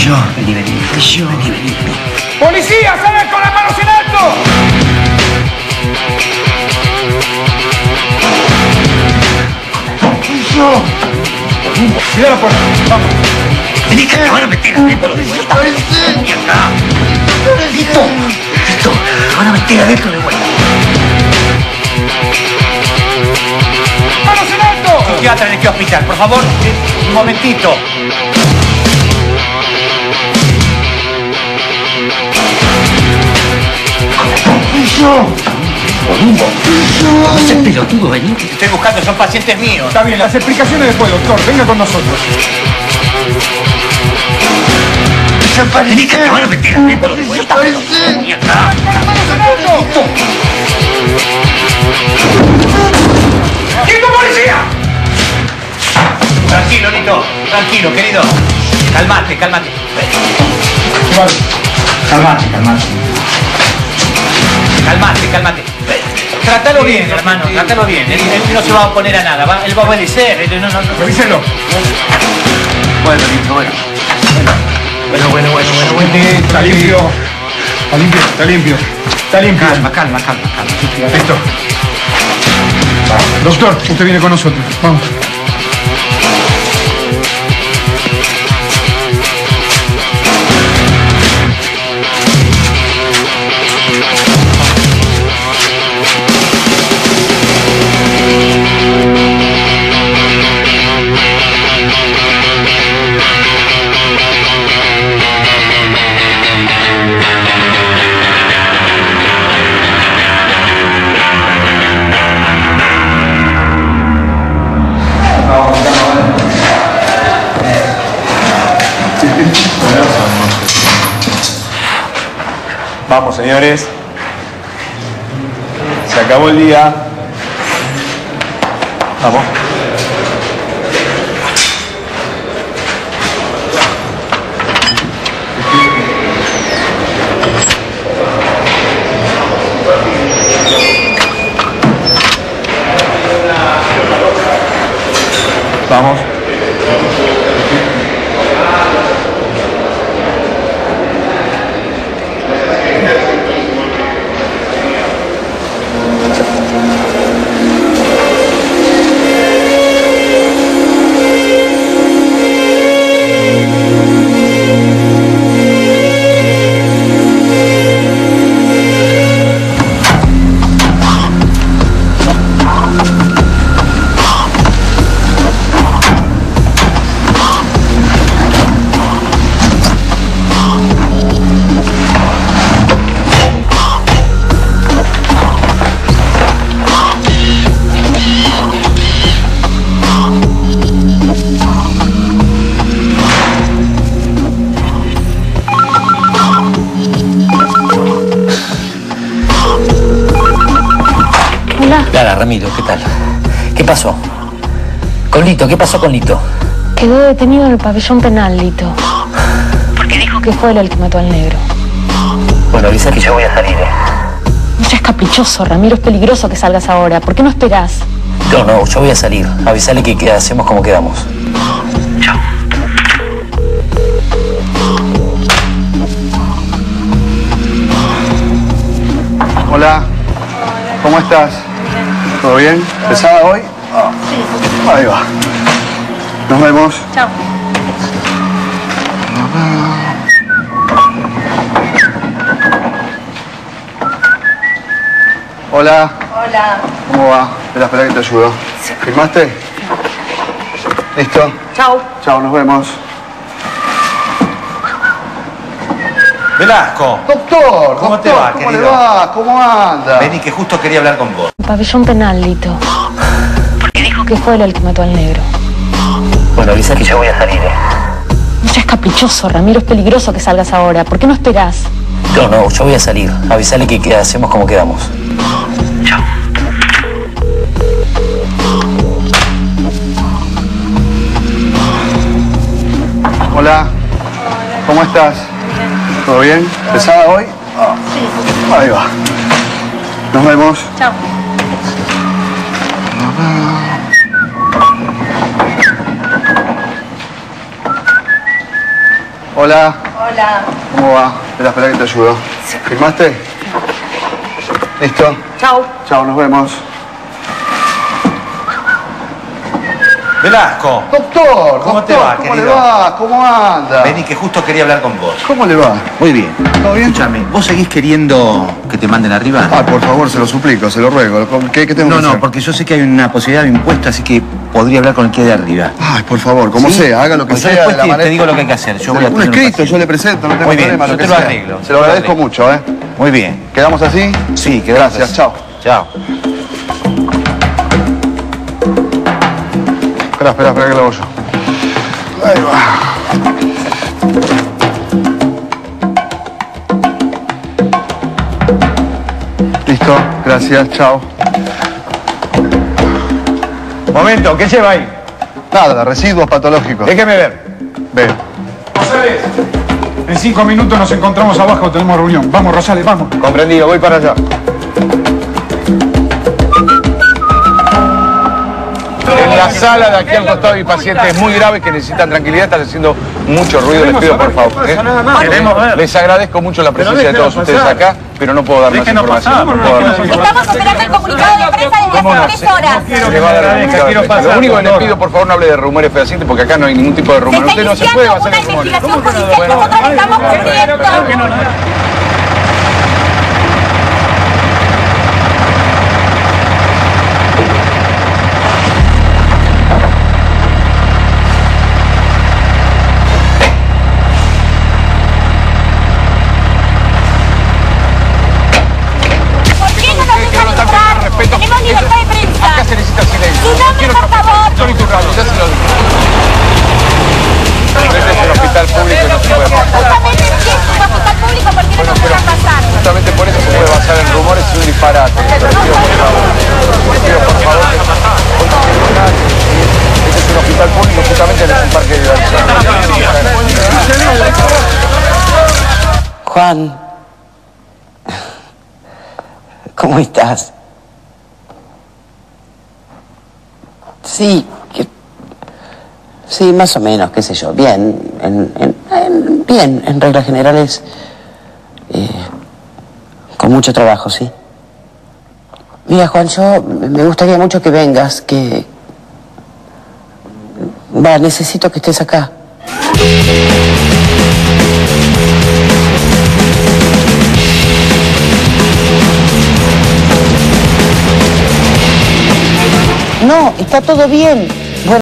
yo. Vení, yo. Vení. ¡Policía! ¡Salgan con las manos en alto! Yo. Cuidado la puerta. Vamos. Vení, que te van a meter adentro de vuelta. Vení acá. Listo. Te van a meter adentro de vuelta. ¡Manos en alto! Psiquiatra en qué hospital, por favor. Un momentito. Yo. No seas pelotudo, vení. Estoy buscando, son pacientes míos. Está bien, las explicaciones después, doctor. Venga con nosotros. Vení, que te van a meter adentro de vuelta. Vení acá. ¡Manos en alto! ¡Quieto, policía! Tranquilo, Lito. Tranquilo, querido. Calmate. Vale. Calmate. Trátalo bien, hermano, trátalo bien. Él no se va a oponer a nada, él va a obedecer. No. Revíselo. Bueno, Lito, bueno. Está limpio. Está limpio. Calma. Listo. Doctor, usted viene con nosotros. Vamos. Vamos, señores. Se acabó el día. Vamos. Vamos. Clara, Ramiro, ¿qué tal? ¿Qué pasó? Con Lito, ¿qué pasó con Lito? Quedó detenido en el pabellón penal, Lito. Porque dijo que fue él el que mató al negro. Bueno, avisa que yo voy a salir, No seas caprichoso, Ramiro, es peligroso que salgas ahora. ¿Por qué no esperás? No, yo voy a salir. Avisale que hacemos como quedamos. Chao. Hola. ¿Cómo estás? ¿Todo bien? ¿Pesada hoy? Sí. Ahí va. Nos vemos. Chao. Hola. Hola. ¿Cómo va? Espera que te ayudo. Sí. ¿Firmaste? ¿Listo? Chao. Chao, nos vemos. Velasco. Doctor, ¿Cómo te va, ¿cómo le querido? va? ¿Cómo anda? Vení, que justo quería hablar con vos. El pabellón penal, Lito. Porque dijo que fue él el que mató al negro. Bueno, avisa que yo voy a salir, No seas caprichoso, Ramiro, es peligroso que salgas ahora. ¿Por qué no esperás? No, yo voy a salir. Avisale que hacemos como quedamos. Chao. Hola. ¿Cómo estás? ¿Todo bien? ¿Pesada hoy? Sí. Ahí va. Nos vemos. Chao. Hola. Hola. ¿Cómo va? Espera que te ayudo. ¿Firmaste? ¿Listo? Chau. Chao, nos vemos. Velasco. Doctor, ¿Cómo te va, ¿cómo le querido? va? ¿Cómo anda? Vení, que justo quería hablar con vos. ¿Cómo le va? Muy bien. ¿Todo bien? Escúchame, ¿vos seguís queriendo que te manden arriba? Ah, por favor, se lo suplico, se lo ruego. ¿Qué tengo que hacer? No, porque yo sé que hay una posibilidad de impuesto, así que podría hablar con el que de arriba. Ay, por favor, como ¿Sí? sea, haga lo que Pues yo sea después de la te manera... digo lo que hay que hacer. Yo voy a Un tener escrito, paciente. yo le presento, no tengo Muy bien, problema, yo lo te que lo sea. arreglo. Se lo agradezco mucho, ¿eh? Muy bien. ¿Quedamos así? Sí, quedamos Gracias, así. chao. Chao. Espera que lo hago yo. Ahí va. Listo, gracias, chao. Momento, ¿qué lleva ahí? Nada, residuos patológicos. Déjeme ver. Ve. Rosales, en 5 minutos nos encontramos abajo, tenemos reunión. Vamos, Rosales, vamos. Comprendido, voy para allá. En la sala de aquí al costado hay pacientes muy graves que necesitan tranquilidad, están haciendo mucho ruido, les pido por favor. Queremos ver. Les agradezco mucho la presencia de todos ustedes acá, pero no puedo dar más información. No puedo dar más información. Estamos esperando el comunicado de prensa desde hace 3 horas. Se va a dar el comunicado. Lo único que les pido, por favor, no hable de rumores fehacientes, porque acá no hay ningún tipo de Se rumor. está Usted no se iniciando puede basar una en rumores. investigación judicial que nosotros estamos cubriendo. ¿Por qué no nos dejan entrar? Tenemos libertad de prensa. Acá se necesita silencio. Su nombre, por favor. Tony Turrado, ya se lo digo. Este es un hospital público y no se puede pasar. Justamente si es un hospital público, ¿por qué no nos dejan pasar? Justamente por eso se puede basar en rumores y un disparate. Les pido por favor. Les pido por favor. Hoy no quiero nadie. Este es un hospital público, justamente no es un parque de diversiones. Juan, ¿cómo estás? Sí, sí, más o menos, qué sé yo, bien, bien, en reglas generales, con mucho trabajo, sí. Mira, Juan, yo me gustaría mucho que vengas, necesito que estés acá. No, está todo bien.